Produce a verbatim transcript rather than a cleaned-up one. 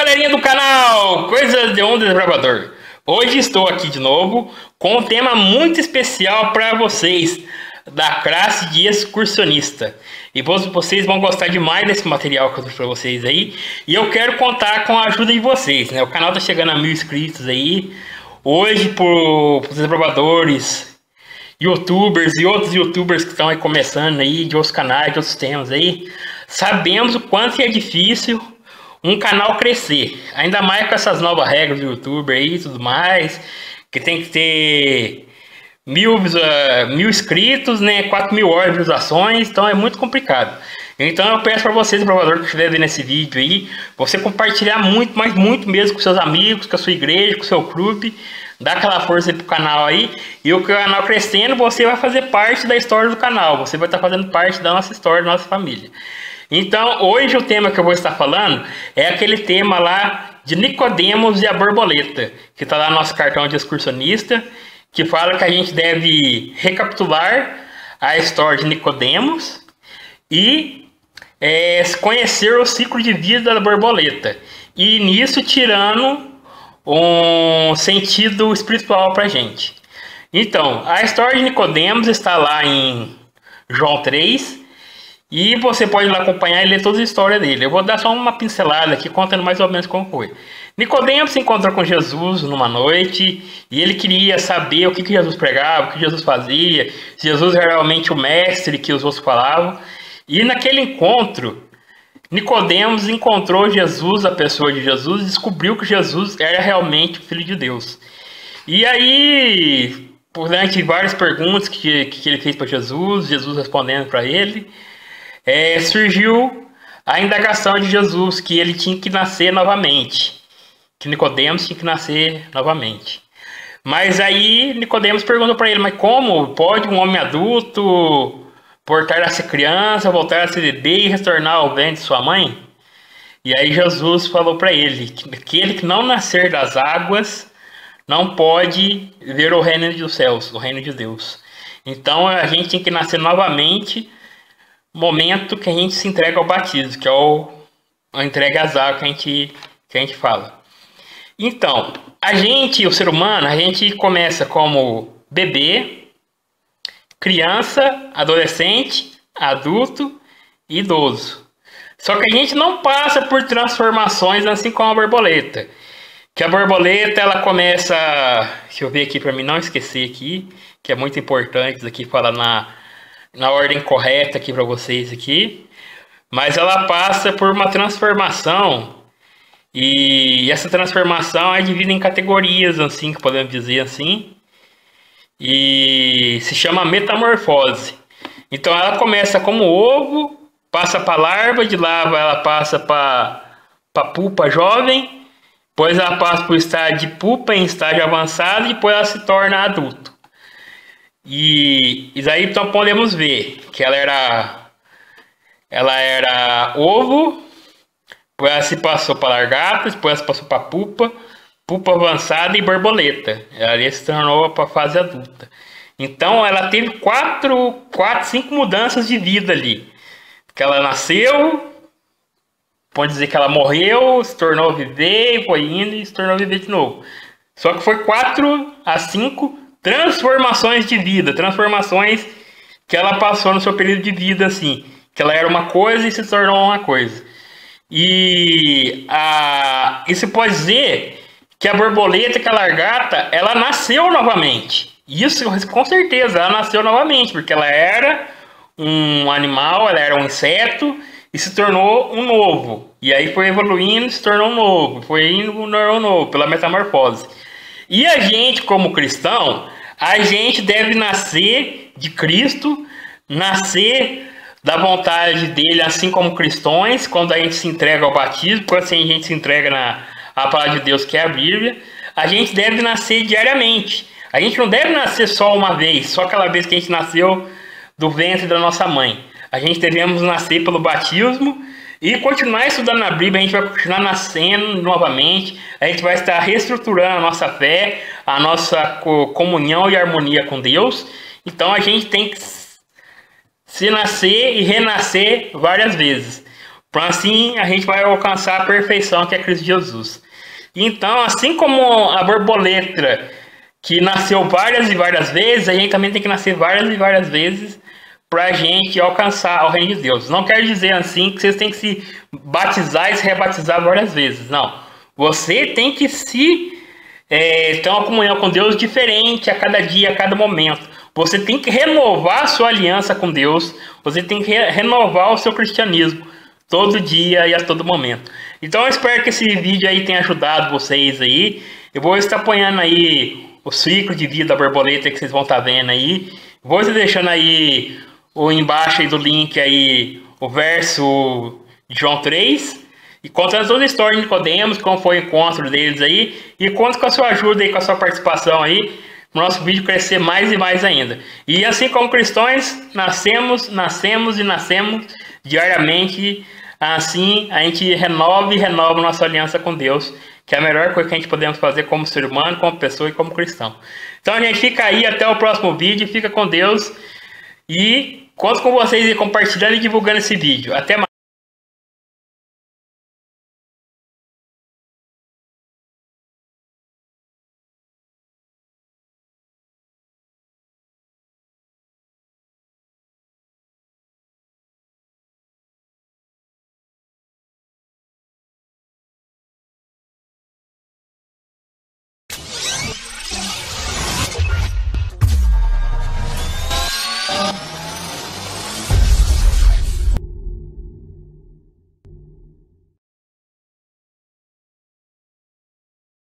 galerinha do canal Coisas de um Desbravador. Hoje estou aqui de novo com um tema muito especial para vocês da classe de excursionista. E vocês vão gostar demais desse material que eu trouxe para vocês aí. E eu quero contar com a ajuda de vocês, né? O canal está chegando a mil inscritos aí. Hoje, por os desbravadores, youtubers e outros youtubers que estão aí começando aí, de outros canais, de outros temas aí, sabemos o quanto é difícil um canal crescer, ainda mais com essas novas regras do YouTube aí e tudo mais, que tem que ter mil, uh, mil inscritos, né, quatro mil horas de visualizações, então é muito complicado. Então eu peço para vocês, desbravador, que estiver vendo esse vídeo aí, você compartilhar muito, mas muito mesmo com seus amigos, com a sua igreja, com o seu clube, dá aquela força aí pro canal aí, e o canal crescendo, você vai fazer parte da história do canal, você vai estar fazendo parte da nossa história, da nossa família. Então, hoje o tema que eu vou estar falando é aquele tema lá de Nicodemos e a borboleta, que está lá no nosso cartão de excursionista, que fala que a gente deve recapitular a história de Nicodemos e é, conhecer o ciclo de vida da borboleta. E nisso tirando um sentido espiritual para a gente. Então, a história de Nicodemos está lá em João três. E você pode ir lá acompanhar e ler toda a história dele. Eu vou dar só uma pincelada aqui, contando mais ou menos como foi. Nicodemos se encontrou com Jesus numa noite e ele queria saber o que, que Jesus pregava, o que Jesus fazia, se Jesus era realmente o mestre que os outros falavam. E naquele encontro, Nicodemos encontrou Jesus, a pessoa de Jesus, e descobriu que Jesus era realmente o Filho de Deus. E aí, durante várias perguntas que, que ele fez para Jesus, Jesus respondendo para ele, É, surgiu a indagação de Jesus, que ele tinha que nascer novamente, que Nicodemos tinha que nascer novamente. Mas aí Nicodemos perguntou para ele, mas como pode um homem adulto voltar a ser criança, voltar a ser bebê e retornar ao ventre de sua mãe? E aí Jesus falou para ele que aquele que não nascer das águas não pode ver o reino dos céus, o reino de Deus. Então a gente tem que nascer novamente, momento que a gente se entrega ao batismo, que é o a entrega às águas que a gente, que a gente fala. Então, a gente, o ser humano, a gente começa como bebê, criança, adolescente, adulto e idoso. Só que a gente não passa por transformações assim como a borboleta. Que a borboleta, ela começa, deixa eu ver aqui para mim não esquecer aqui, que é muito importante isso aqui falar na na ordem correta aqui para vocês aqui, mas ela passa por uma transformação e essa transformação é dividida em categorias, assim, que podemos dizer assim, e se chama metamorfose. Então ela começa como ovo, passa para larva, de larva ela passa para para pupa jovem, depois ela passa para o estágio de pupa em estágio avançado e depois ela se torna adulto. E, e daí então podemos ver que ela era ela era ovo, depois ela se passou para lagarta, depois ela se passou para pupa, pupa avançada e borboleta. Ela se tornou para a fase adulta. Então ela teve quatro, quatro, cinco mudanças de vida ali. Que ela nasceu, pode dizer que ela morreu, se tornou viver, foi indo e se tornou viver de novo. Só que foi quatro a cinco transformações de vida, transformações que ela passou no seu período de vida, assim, que ela era uma coisa e se tornou uma coisa. E a, isso pode dizer que a borboleta, que a lagarta, ela nasceu novamente. Isso com certeza, ela nasceu novamente, porque ela era um animal, ela era um inseto e se tornou um novo. E aí foi evoluindo e se tornou um novo, foi indo um novo, pela metamorfose. E a gente, como cristão, a gente deve nascer de Cristo, nascer da vontade dele, assim como cristãos, quando a gente se entrega ao batismo, quando assim a gente se entrega na a palavra de Deus, que é a Bíblia, a gente deve nascer diariamente. A gente não deve nascer só uma vez, só aquela vez que a gente nasceu do ventre da nossa mãe. A gente devemos nascer pelo batismo e continuar estudando na Bíblia, a gente vai continuar nascendo novamente, a gente vai estar reestruturando a nossa fé, a nossa comunhão e harmonia com Deus. Então a gente tem que se nascer e renascer várias vezes. Para assim a gente vai alcançar a perfeição que é Cristo Jesus. Então, assim como a borboleta que nasceu várias e várias vezes, a gente também tem que nascer várias e várias vezes para a gente alcançar o reino de Deus. Não quer dizer assim que vocês têm que se batizar e se rebatizar várias vezes. Não. Você tem que se é, ter uma comunhão com Deus diferente a cada dia, a cada momento. Você tem que renovar a sua aliança com Deus. Você tem que re renovar o seu cristianismo todo dia e a todo momento. Então eu espero que esse vídeo aí tenha ajudado vocês aí. Eu vou estar apoiando aí o ciclo de vida da borboleta que vocês vão estar vendo aí. Vou estar deixando aí o embaixo aí do link aí o verso de João três. E contando toda a história de Nicodemos, como foi o encontro deles aí. E conto com a sua ajuda aí, com a sua participação aí, para o nosso vídeo crescer mais e mais ainda. E assim como cristãos, nascemos, nascemos e nascemos diariamente. Assim a gente renova e renova nossa aliança com Deus, que é a melhor coisa que a gente podemos fazer como ser humano, como pessoa e como cristão. Então a gente fica aí, até o próximo vídeo, fica com Deus e conto com vocês aí compartilhando e divulgando esse vídeo. Até mais.